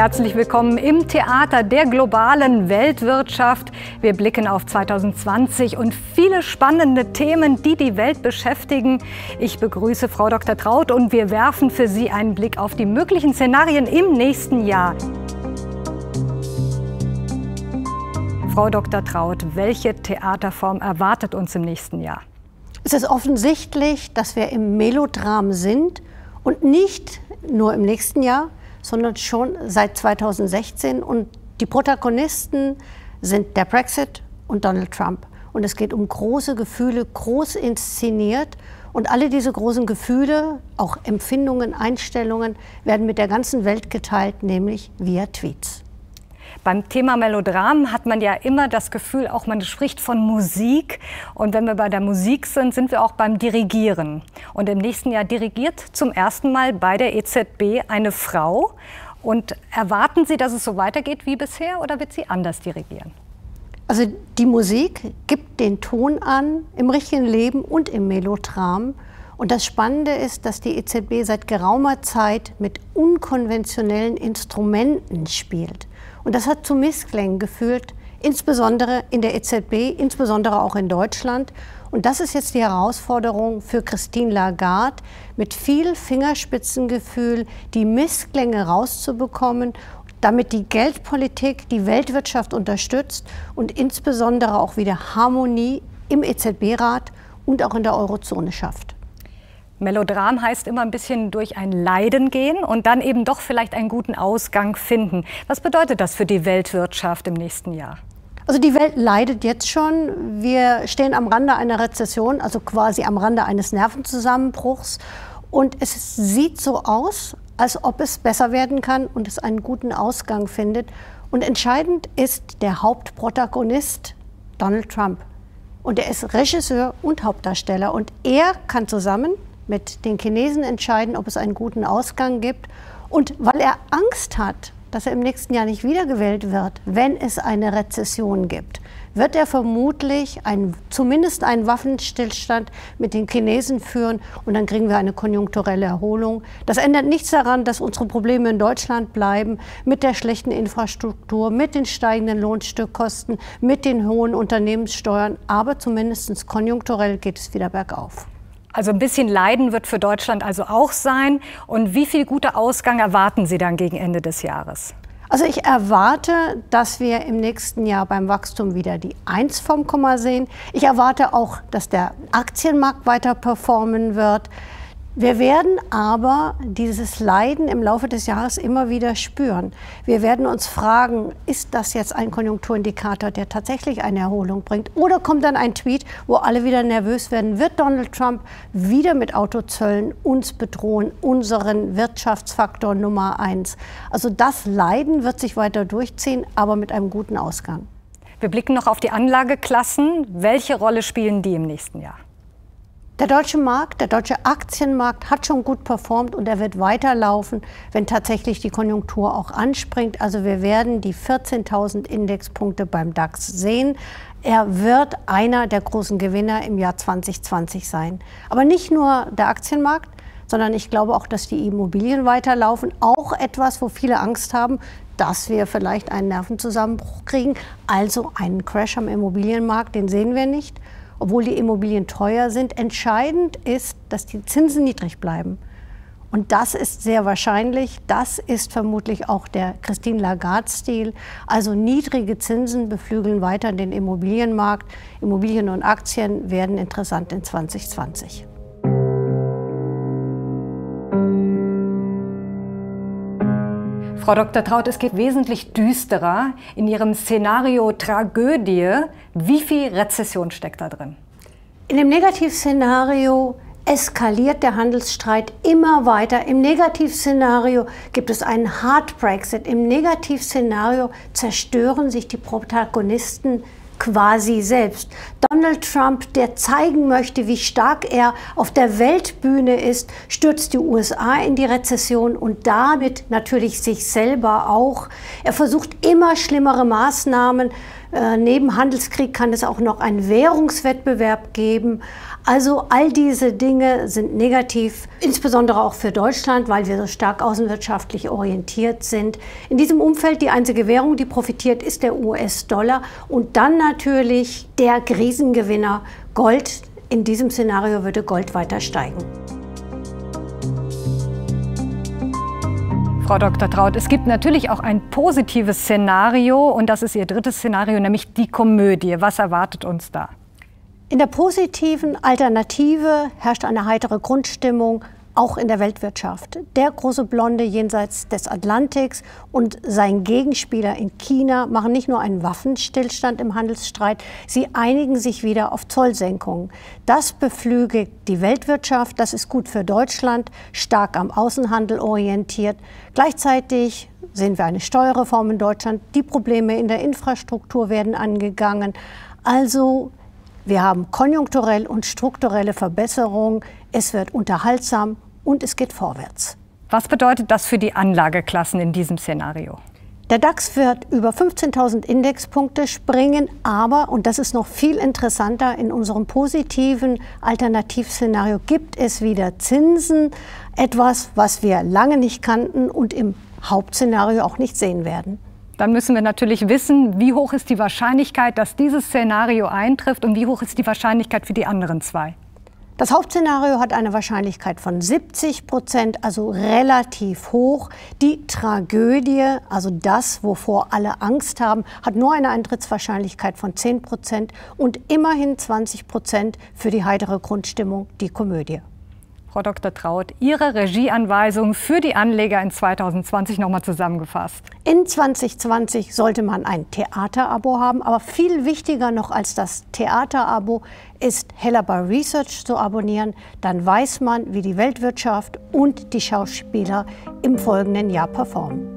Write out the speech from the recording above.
Herzlich willkommen im Theater der globalen Weltwirtschaft. Wir blicken auf 2020 und viele spannende Themen, die die Welt beschäftigen. Ich begrüße Frau Dr. Traut und wir werfen für Sie einen Blick auf die möglichen Szenarien im nächsten Jahr. Frau Dr. Traut, welche Theaterform erwartet uns im nächsten Jahr? Es ist offensichtlich, dass wir im Melodram sind und nicht nur im nächsten Jahr, sondern schon seit 2016. Und die Protagonisten sind der Brexit und Donald Trump. Und es geht um große Gefühle, groß inszeniert. Und alle diese großen Gefühle, auch Empfindungen, Einstellungen, werden mit der ganzen Welt geteilt, nämlich via Tweets. Beim Thema Melodram hat man ja immer das Gefühl, auch man spricht von Musik. Und wenn wir bei der Musik sind, sind wir auch beim Dirigieren. Und im nächsten Jahr dirigiert zum ersten Mal bei der EZB eine Frau. Und erwarten Sie, dass es so weitergeht wie bisher oder wird sie anders dirigieren? Also die Musik gibt den Ton an im richtigen Leben und im Melodram. Und das Spannende ist, dass die EZB seit geraumer Zeit mit unkonventionellen Instrumenten spielt. Und das hat zu Missklängen geführt, insbesondere in der EZB, insbesondere auch in Deutschland. Und das ist jetzt die Herausforderung für Christine Lagarde, mit viel Fingerspitzengefühl die Missklänge rauszubekommen, damit die Geldpolitik die Weltwirtschaft unterstützt und insbesondere auch wieder Harmonie im EZB-Rat und auch in der Eurozone schafft. Melodram heißt immer ein bisschen durch ein Leiden gehen und dann eben doch vielleicht einen guten Ausgang finden. Was bedeutet das für die Weltwirtschaft im nächsten Jahr? Also die Welt leidet jetzt schon. Wir stehen am Rande einer Rezession, also quasi am Rande eines Nervenzusammenbruchs. Und es sieht so aus, als ob es besser werden kann und es einen guten Ausgang findet. Und entscheidend ist der Hauptprotagonist Donald Trump. Und er ist Regisseur und Hauptdarsteller. Und er kann zusammen mit den Chinesen entscheiden, ob es einen guten Ausgang gibt. Und weil er Angst hat, dass er im nächsten Jahr nicht wiedergewählt wird, wenn es eine Rezession gibt, wird er vermutlich zumindest einen Waffenstillstand mit den Chinesen führen und dann kriegen wir eine konjunkturelle Erholung. Das ändert nichts daran, dass unsere Probleme in Deutschland bleiben, mit der schlechten Infrastruktur, mit den steigenden Lohnstückkosten, mit den hohen Unternehmenssteuern, aber zumindest konjunkturell geht es wieder bergauf. Also ein bisschen Leiden wird für Deutschland also auch sein. Und wie viel guter Ausgang erwarten Sie dann gegen Ende des Jahres? Also ich erwarte, dass wir im nächsten Jahr beim Wachstum wieder die 1 vom Komma sehen. Ich erwarte auch, dass der Aktienmarkt weiter performen wird. Wir werden aber dieses Leiden im Laufe des Jahres immer wieder spüren. Wir werden uns fragen, ist das jetzt ein Konjunkturindikator, der tatsächlich eine Erholung bringt? Oder kommt dann ein Tweet, wo alle wieder nervös werden? Wird Donald Trump wieder mit Autozöllen uns bedrohen, unseren Wirtschaftsfaktor Nummer 1? Also das Leiden wird sich weiter durchziehen, aber mit einem guten Ausgang. Wir blicken noch auf die Anlageklassen. Welche Rolle spielen die im nächsten Jahr? Der deutsche Markt, der deutsche Aktienmarkt hat schon gut performt und er wird weiterlaufen, wenn tatsächlich die Konjunktur auch anspringt. Also wir werden die 14.000 Indexpunkte beim DAX sehen. Er wird einer der großen Gewinner im Jahr 2020 sein. Aber nicht nur der Aktienmarkt, sondern ich glaube auch, dass die Immobilien weiterlaufen. Auch etwas, wo viele Angst haben, dass wir vielleicht einen Nervenzusammenbruch kriegen. Also einen Crash am Immobilienmarkt, den sehen wir nicht. Obwohl die Immobilien teuer sind. Entscheidend ist, dass die Zinsen niedrig bleiben. Und das ist sehr wahrscheinlich. Das ist vermutlich auch der Christine Lagarde-Stil. Also niedrige Zinsen beflügeln weiter den Immobilienmarkt. Immobilien und Aktien werden interessant in 2020. Frau Dr. Traut, es geht wesentlich düsterer. In Ihrem Szenario Tragödie, wie viel Rezession steckt da drin? In dem Negativszenario eskaliert der Handelsstreit immer weiter. Im Negativszenario gibt es einen Hard Brexit. Im Negativszenario zerstören sich die Protagonisten quasi selbst. Donald Trump, der zeigen möchte, wie stark er auf der Weltbühne ist, stürzt die USA in die Rezession und damit natürlich sich selber auch. Er versucht immer schlimmere Maßnahmen Neben Handelskrieg kann es auch noch einen Währungswettbewerb geben. Also all diese Dinge sind negativ, insbesondere auch für Deutschland, weil wir so stark außenwirtschaftlich orientiert sind. In diesem Umfeld die einzige Währung, die profitiert, ist der US-Dollar. Und dann natürlich der Krisengewinner Gold. In diesem Szenario würde Gold weiter steigen. Frau Dr. Traut, es gibt natürlich auch ein positives Szenario und das ist Ihr drittes Szenario, nämlich die Komödie. Was erwartet uns da? In der positiven Alternative herrscht eine heitere Grundstimmung, auch in der Weltwirtschaft. Der große Blonde jenseits des Atlantiks und sein Gegenspieler in China machen nicht nur einen Waffenstillstand im Handelsstreit, sie einigen sich wieder auf Zollsenkungen. Das beflügelt die Weltwirtschaft, das ist gut für Deutschland, stark am Außenhandel orientiert. Gleichzeitig sehen wir eine Steuerreform in Deutschland, die Probleme in der Infrastruktur werden angegangen. Also wir haben konjunkturell und strukturelle Verbesserungen, es wird unterhaltsam und es geht vorwärts. Was bedeutet das für die Anlageklassen in diesem Szenario? Der DAX wird über 15.000 Indexpunkte springen, aber, und das ist noch viel interessanter, in unserem positiven Alternativszenario gibt es wieder Zinsen, etwas, was wir lange nicht kannten und im Hauptszenario auch nicht sehen werden. Dann müssen wir natürlich wissen, wie hoch ist die Wahrscheinlichkeit, dass dieses Szenario eintrifft und wie hoch ist die Wahrscheinlichkeit für die anderen zwei? Das Hauptszenario hat eine Wahrscheinlichkeit von 70%, also relativ hoch. Die Tragödie, also das, wovor alle Angst haben, hat nur eine Eintrittswahrscheinlichkeit von 10% und immerhin 20% für die heitere Grundstimmung, die Komödie. Frau Dr. Traut, Ihre Regieanweisung für die Anleger in 2020 nochmal zusammengefasst. In 2020 sollte man ein Theaterabo haben, aber viel wichtiger noch als das Theaterabo ist Hellerbar Research zu abonnieren. Dann weiß man, wie die Weltwirtschaft und die Schauspieler im folgenden Jahr performen.